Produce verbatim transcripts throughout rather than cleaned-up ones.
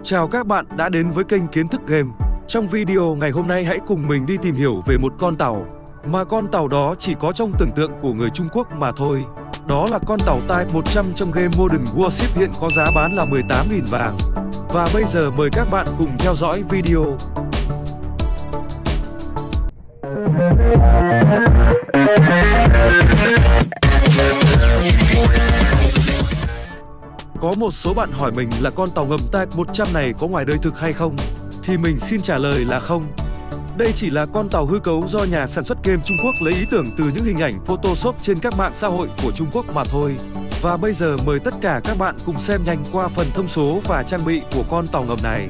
Chào các bạn đã đến với kênh Kiến Thức Game. Trong video ngày hôm nay hãy cùng mình đi tìm hiểu về một con tàu mà con tàu đó chỉ có trong tưởng tượng của người Trung Quốc mà thôi. Đó là con tàu Type một trăm trong game Modern Warship, hiện có giá bán là mười tám nghìn vàng. Và bây giờ mời các bạn cùng theo dõi video. Có một số bạn hỏi mình là con tàu ngầm Type một trăm này có ngoài đời thực hay không? Thì mình xin trả lời là không. Đây chỉ là con tàu hư cấu do nhà sản xuất game Trung Quốc lấy ý tưởng từ những hình ảnh Photoshop trên các mạng xã hội của Trung Quốc mà thôi. Và bây giờ mời tất cả các bạn cùng xem nhanh qua phần thông số và trang bị của con tàu ngầm này.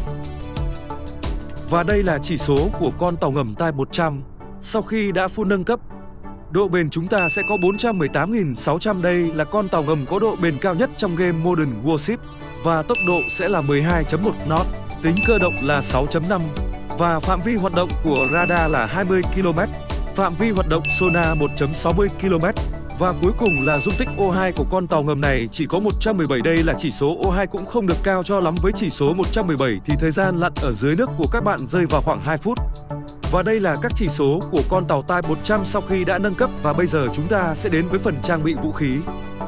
Và đây là chỉ số của con tàu ngầm Type một trăm. Sau khi đã full nâng cấp, độ bền chúng ta sẽ có bốn trăm mười tám nghìn sáu trăm. Đây là con tàu ngầm có độ bền cao nhất trong game Modern Warship. Và tốc độ sẽ là mười hai chấm một knot, tính cơ động là sáu chấm năm. Và phạm vi hoạt động của radar là hai mươi ki lô mét, phạm vi hoạt động sonar một phẩy sáu mươi ki lô mét. Và cuối cùng là dung tích O hai của con tàu ngầm này chỉ có một trăm mười bảy. Đây là chỉ số O hai cũng không được cao cho lắm. Với chỉ số một trăm mười bảy thì thời gian lặn ở dưới nước của các bạn rơi vào khoảng hai phút. Và đây là các chỉ số của con tàu Type một trăm sau khi đã nâng cấp. Và bây giờ chúng ta sẽ đến với phần trang bị vũ khí.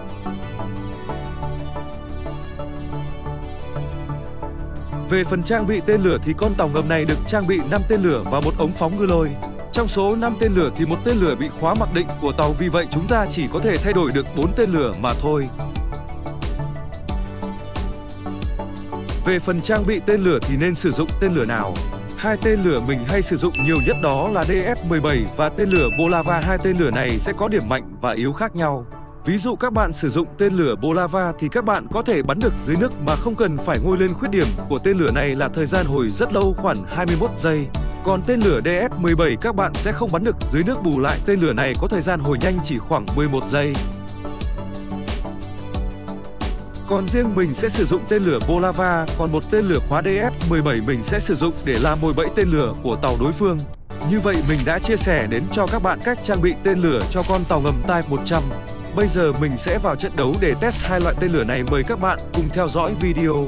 Về phần trang bị tên lửa thì con tàu ngầm này được trang bị năm tên lửa và một ống phóng ngư lôi. Trong số năm tên lửa thì một tên lửa bị khóa mặc định của tàu, vì vậy chúng ta chỉ có thể thay đổi được bốn tên lửa mà thôi. Về phần trang bị tên lửa thì nên sử dụng tên lửa nào? Hai tên lửa mình hay sử dụng nhiều nhất đó là D F mười bảy và tên lửa Bolava. Hai tên lửa này sẽ có điểm mạnh và yếu khác nhau. Ví dụ các bạn sử dụng tên lửa Bolava thì các bạn có thể bắn được dưới nước mà không cần phải ngoi lên. Khuyết điểm của tên lửa này là thời gian hồi rất lâu, khoảng hai mươi mốt giây. Còn tên lửa D F mười bảy các bạn sẽ không bắn được dưới nước, bù lại tên lửa này có thời gian hồi nhanh chỉ khoảng mười một giây. Còn riêng mình sẽ sử dụng tên lửa Bolava, còn một tên lửa khóa D F mười bảy mình sẽ sử dụng để làm mồi bẫy tên lửa của tàu đối phương. Như vậy mình đã chia sẻ đến cho các bạn cách trang bị tên lửa cho con tàu ngầm Type một trăm. Bây giờ mình sẽ vào trận đấu để test hai loại tên lửa này. Mời các bạn cùng theo dõi video.